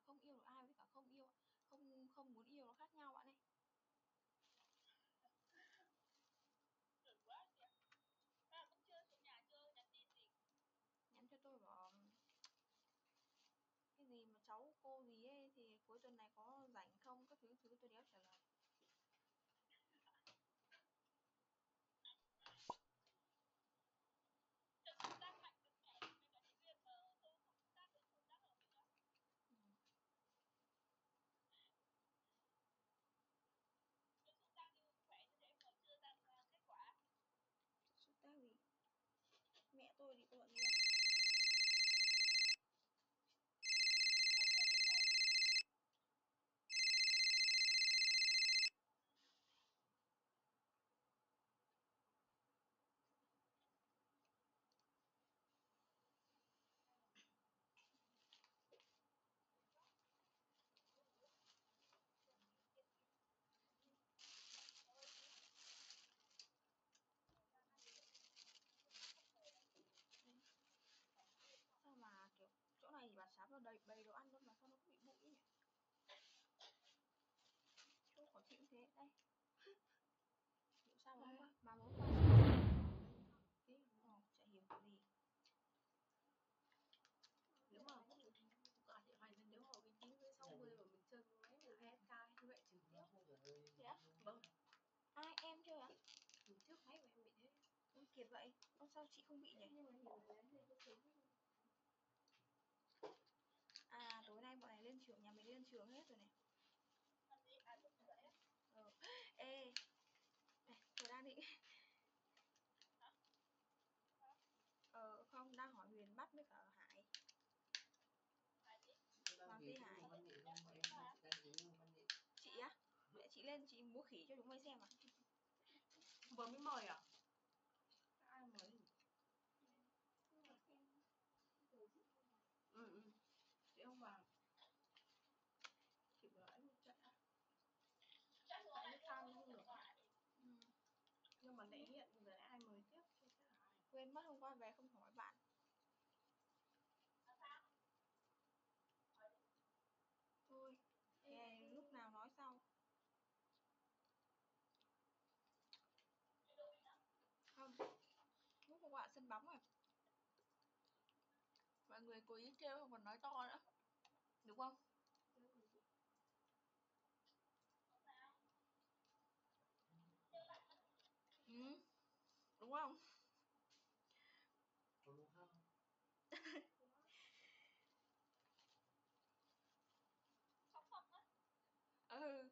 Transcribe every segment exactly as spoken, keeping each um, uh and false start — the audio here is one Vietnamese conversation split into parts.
không yêu được ai với cả không yêu không không muốn yêu nó khác nhau bạn ơi. Được quá kìa. Ta cũng chưa xuống nhà chưa nhắn tin gì. Nhắn cho tôi bảo cái gì mà cháu cô gì ấy thì cuối tuần này có rảnh không, các thứ thứ tôi đéo trả lời. Xuất tác gì? Mẹ tôi thì có bọn gì đâu. Sao mà kiểu chỗ này bà sáp nó đầy bầy đồ ăn luôn mà sao nó cũng bị bụi nhỉ? Chỗ khó chịu thế đây. Hiểu sao mà hôm qua mà hôm qua Ồ, chả hiểu cái gì. Nếu mà gọi điện thoại nếu mà uy tín với sáu mươi mà mình chơi máy là ép ca như vậy trực tiếp. Thế á? Vâng. Ai em chơi à? Trước máy của em bị thế. Ôi kiệt vậy. Ôi sao chị không bị nhỉ? Nhưng mà hiểu đấy thì tôi thấy. À tối nay bọn này lên trường, nhà mình lên trường hết rồi này. Ờ. Ê này, tôi đang định Ờ không, đang hỏi Huyền bắt với cả Hải. Hoàng Tây Hải. Chị á? Để chị lên chị múa khỉ cho chúng mày xem à? Vừa mới mời à? Ai mời? Ừ ừ. Chị không vào. Chị bảo anh chạy à? Tại fan không được. Ừ. Nhưng mà lẽ hiện giờ ai mời tiếp chứ chắc là ai. Quên mất hôm qua về không hỏi bạn. Thôi, nghe lúc nào nói sau. Không, lúc hôm qua sân bóng rồi. Mọi người cố ý kêu không còn nói to nữa. Đúng không? Ừ. Đúng không? Đúng không? Ừ.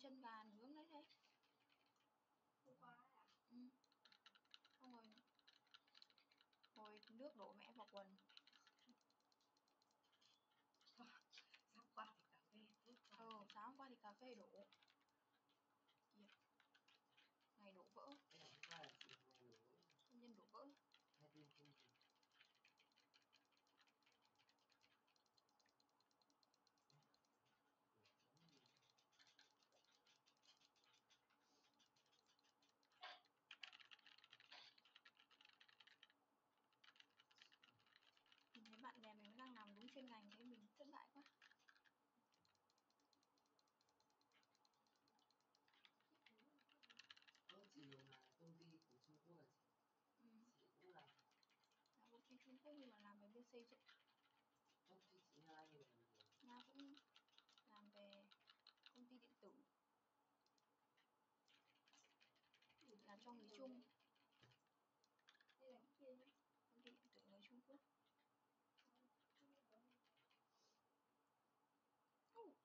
chân gà nướng đấy thế. Hôm qua ấy à? Ừ. Xong rồi hồi nước đổ mẹ vào quần. Sáng qua thì cà phê. Ừ, sáng qua thì cà phê đổ. Kìa. Ngày đổ vỡ. Công nhân đổ vỡ. Mình thấy bạn bè mình vẫn đang làm đúng chuyên ngành, thế mình thất bại quá. Ơ, chị Hồng là công ty của Trung Quốc à chị? Ừ. Chị cũng làm. Là công ty Trung Quốc nhưng mà làm về bên xây dựng. Công ty chị Nga như này rồi. Nga cũng làm về công ty điện tử. Là cho người Trung. Đây là cái kia nhá. Công ty điện tử người Trung Quốc. Oh.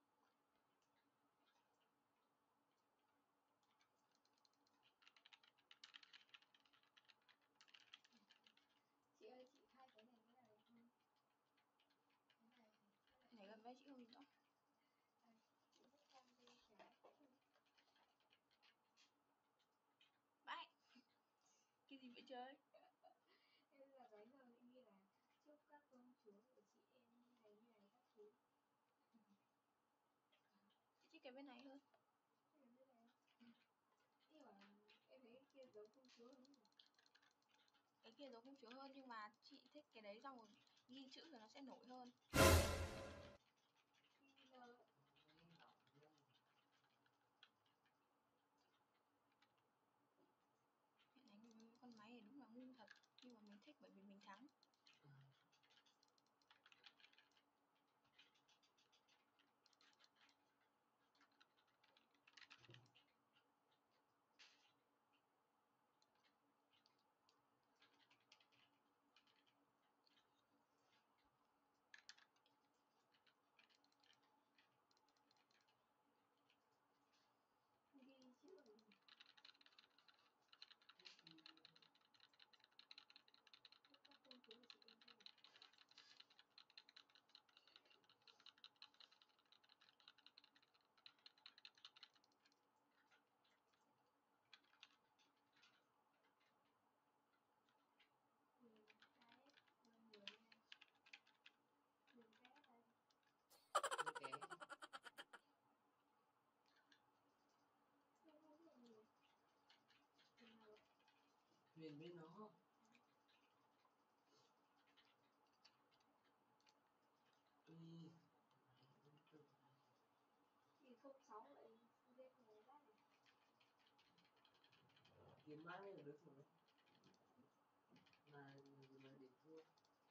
Chị ơi, chị khai cái này cái này được không? Cái này thì cái Nhảy gần vai chị không gì nữa. À, chị thích tham bên trái. Bye. Cái gì vậy trời? Em là giấy giờ chị ghi là chúc các công chúa của chị em như này như này các thứ. Chị thích cái bên này hơn. Cái này bên này. Nhưng mà em thấy cái kia giống công chúa hơn nhỉ? Cái kia giống công chúa hơn nhưng mà chị thích cái đấy xong rồi ghi chữ rồi nó sẽ nổi hơn. Giờ Hiện đánh với con máy này đúng là ngu thật. Nhưng mà mình thích bởi vì mình thắng. ghi chữ là gì? Chúc các công chúa của chị em như này. Mình cái mình người nha. Mình cái đây. Cái Không không biết gì. Mình nào Huyền với nó. Ui. thì không sáu vậy game này bác này. Tiền mãi mới được rồi. Mà mà để thua.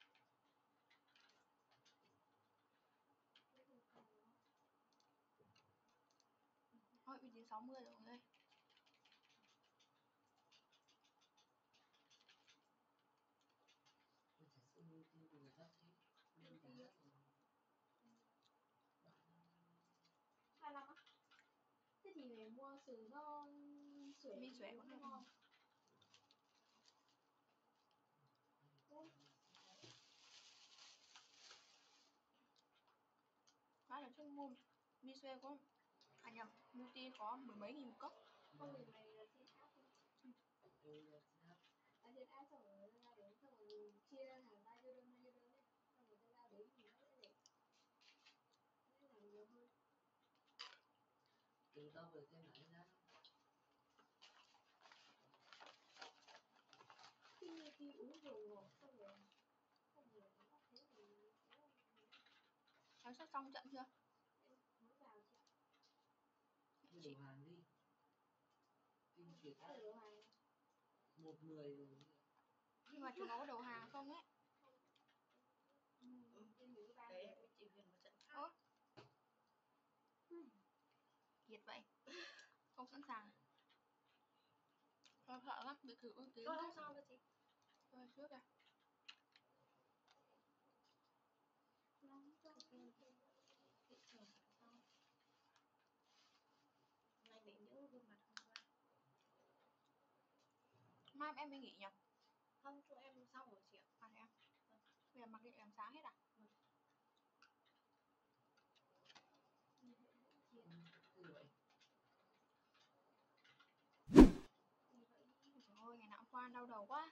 Cái điều này nó Thôi bị đến sáu mươi rồi mọi người. Ôi trời ơi, multi của người ta thế. Multi đã hát rồi. hai lăm á. Thế thì phải mua sừng nó sủi Mi xuể cũng được. ngon. Ui, Má là chung mua mi xuê có à nhầm, multi có mười mấy nghìn một cốc. không thì mày là trên app thôi. Ừ, là trên app. À, trên app xong rồi nó ra đến xong rồi mình chia hàng bao nhiêu đơn bao nhiêu đơn ấy. Xong rồi nó ra đến thì nó sẽ để nó làm nhiều hơn. Từ tao vừa xem lại ra. Khi khi uống vừa ngọt xong rồi xong rồi nó bắt thế thì nó Nó sắp xong trận chưa? em mới vào chị. Thôi đổ hàng đi. Kinh chuyển Ở đồ hàng một mười rồi. Nhưng mà chúng nó có đầu hàng không ấy? ừ. Em nhớ ba Đấy, em chỉ huyền một trận khác. Ơ? Kiệt vậy. Không sẵn sàng. Tôi sợ lắm, bị cử ước tiếng. Thôi không sao đâu chị. Thôi trước à. Nóng trong Ok, chị chờ trận sau. em mới nghỉ nhỉ? Không, chỗ em xong rồi chị ạ. À thế à? Bây giờ mặc định làm sáng hết à? Như vậy vẫn chiều. Như vậy. Như vậy Trời ơi, ngày nào cũng qua đau đầu quá.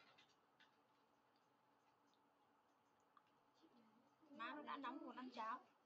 chị Má nó đã nóng còn ăn cháo.